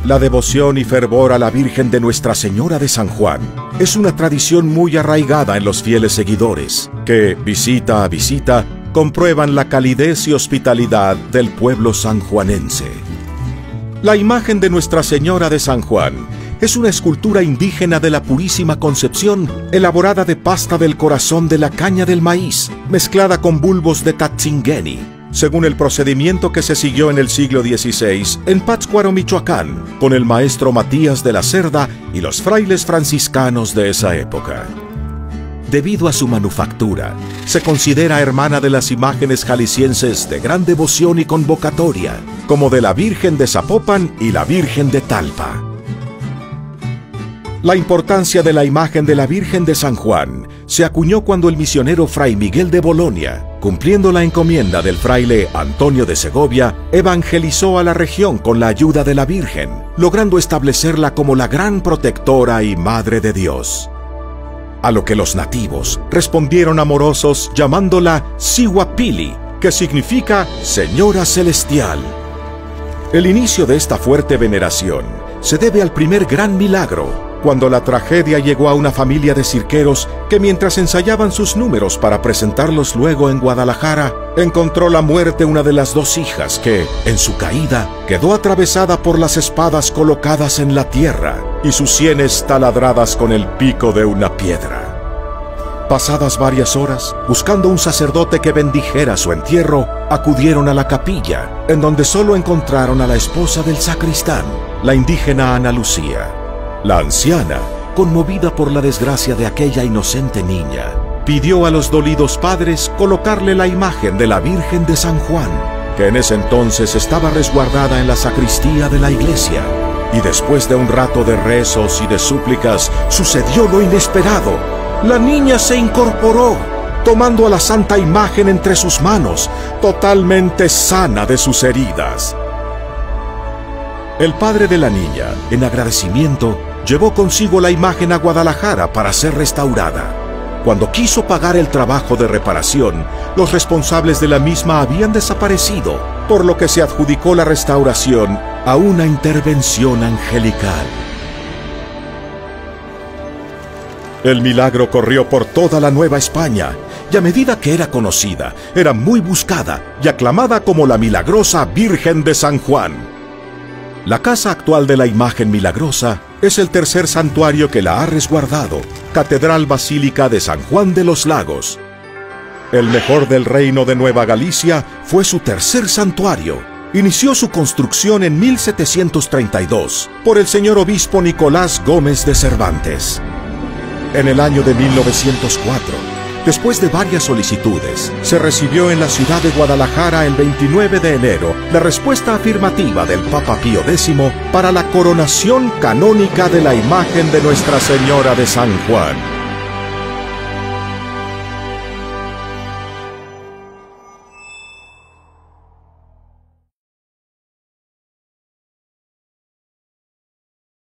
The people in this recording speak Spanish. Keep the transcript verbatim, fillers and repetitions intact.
La devoción y fervor a la Virgen de Nuestra Señora de San Juan es una tradición muy arraigada en los fieles seguidores, que, visita a visita, comprueban la calidez y hospitalidad del pueblo sanjuanense. La imagen de Nuestra Señora de San Juan es una escultura indígena de la Purísima Concepción, elaborada de pasta del corazón de la caña del maíz, mezclada con bulbos de Tatzingeni, según el procedimiento que se siguió en el siglo dieciséis en Pátzcuaro, Michoacán, con el maestro Matías de la Cerda y los frailes franciscanos de esa época. Debido a su manufactura, se considera hermana de las imágenes jaliscienses de gran devoción y convocatoria, como de la Virgen de Zapopan y la Virgen de Talpa. La importancia de la imagen de la Virgen de San Juan se acuñó cuando el misionero Fray Miguel de Bolonia, cumpliendo la encomienda del fraile Antonio de Segovia, evangelizó a la región con la ayuda de la Virgen, logrando establecerla como la gran protectora y Madre de Dios. A lo que los nativos respondieron amorosos llamándola Sihuapili, que significa Señora Celestial. El inicio de esta fuerte veneración se debe al primer gran milagro, cuando la tragedia llegó a una familia de cirqueros que, mientras ensayaban sus números para presentarlos luego en Guadalajara, encontró la muerte una de las dos hijas que, en su caída, quedó atravesada por las espadas colocadas en la tierra y sus sienes taladradas con el pico de una piedra. Pasadas varias horas, buscando un sacerdote que bendijera su entierro, acudieron a la capilla, en donde solo encontraron a la esposa del sacristán, la indígena Ana Lucía. La anciana, conmovida por la desgracia de aquella inocente niña, pidió a los dolidos padres colocarle la imagen de la Virgen de San Juan, que en ese entonces estaba resguardada en la sacristía de la iglesia. Y después de un rato de rezos y de súplicas, sucedió lo inesperado. La niña se incorporó, tomando a la santa imagen entre sus manos, totalmente sana de sus heridas. El padre de la niña, en agradecimiento, llevó consigo la imagen a Guadalajara para ser restaurada. Cuando quiso pagar el trabajo de reparación, los responsables de la misma habían desaparecido, por lo que se adjudicó la restauración a una intervención angelical. El milagro corrió por toda la Nueva España, y a medida que era conocida, era muy buscada y aclamada como la milagrosa Virgen de San Juan. La casa actual de la imagen milagrosa es el tercer santuario que la ha resguardado, Catedral Basílica de San Juan de los Lagos. El mejor del reino de Nueva Galicia fue su tercer santuario. Inició su construcción en mil setecientos treinta y dos por el señor obispo Nicolás Gómez de Cervantes. En el año de mil novecientos cuatro, después de varias solicitudes, se recibió en la ciudad de Guadalajara el veintinueve de enero la respuesta afirmativa del Papa Pío décimo para la coronación canónica de la imagen de Nuestra Señora de San Juan.